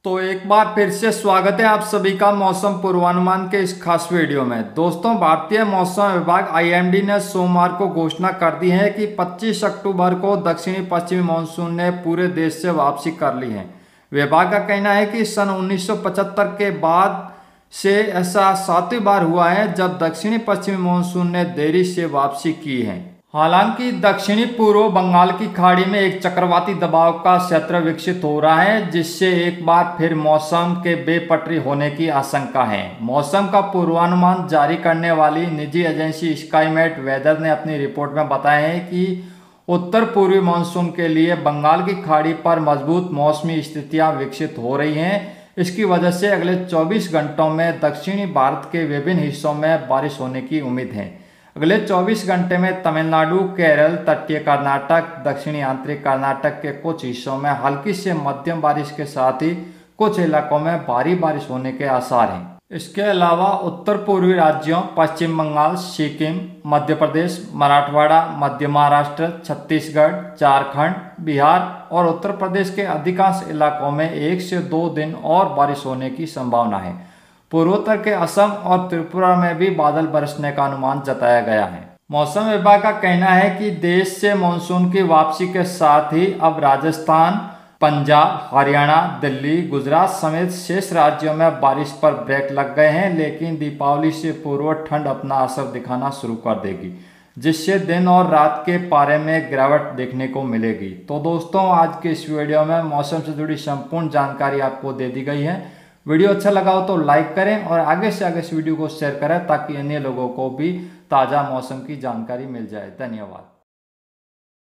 तो एक बार फिर से स्वागत है आप सभी का मौसम पूर्वानुमान के इस खास वीडियो में। दोस्तों, भारतीय मौसम विभाग आईएमडी ने सोमवार को घोषणा कर दी है कि 25 अक्टूबर को दक्षिणी पश्चिमी मानसून ने पूरे देश से वापसी कर ली है। विभाग का कहना है कि सन 1975 के बाद से ऐसा 7वीं बार हुआ है जब दक्षिणी पश्चिमी मानसून ने देरी से वापसी की है। हालांकि दक्षिणी पूर्व बंगाल की खाड़ी में एक चक्रवाती दबाव का क्षेत्र विकसित हो रहा है, जिससे एक बार फिर मौसम के बेपटरी होने की आशंका है। मौसम का पूर्वानुमान जारी करने वाली निजी एजेंसी स्काईमेट वेदर ने अपनी रिपोर्ट में बताया है कि उत्तर पूर्वी मानसून के लिए बंगाल की खाड़ी पर मजबूत मौसमी स्थितियां विकसित हो रही हैं। इसकी वजह से अगले 24 घंटों में दक्षिणी भारत के विभिन्न हिस्सों में बारिश होने की उम्मीद है। अगले 24 घंटे में तमिलनाडु, केरल, तटीय कर्नाटक, दक्षिणी आंतरिक कर्नाटक के कुछ हिस्सों में हल्की से मध्यम बारिश के साथ ही कुछ इलाकों में भारी बारिश होने के आसार हैं। इसके अलावा उत्तर पूर्वी राज्यों पश्चिम बंगाल, सिक्किम, मध्य प्रदेश, मराठवाड़ा, मध्य महाराष्ट्र, छत्तीसगढ़, झारखंड, बिहार और उत्तर प्रदेश के अधिकांश इलाकों में 1 से 2 दिन और बारिश होने की संभावना है। पूर्वोत्तर के असम और त्रिपुरा में भी बादल बरसने का अनुमान जताया गया है। मौसम विभाग का कहना है कि देश से मानसून की वापसी के साथ ही अब राजस्थान, पंजाब, हरियाणा, दिल्ली, गुजरात समेत शेष राज्यों में बारिश पर ब्रेक लग गए हैं, लेकिन दीपावली से पूर्व ठंड अपना असर दिखाना शुरू कर देगी, जिससे दिन और रात के पारे में गिरावट देखने को मिलेगी। तो दोस्तों, आज के इस वीडियो में मौसम से जुड़ी संपूर्ण जानकारी आपको दे दी गई है। वीडियो अच्छा लगा हो तो लाइक करें और आगे से आगे इस वीडियो को शेयर करें ताकि अन्य लोगों को भी ताज़ा मौसम की जानकारी मिल जाए। धन्यवाद।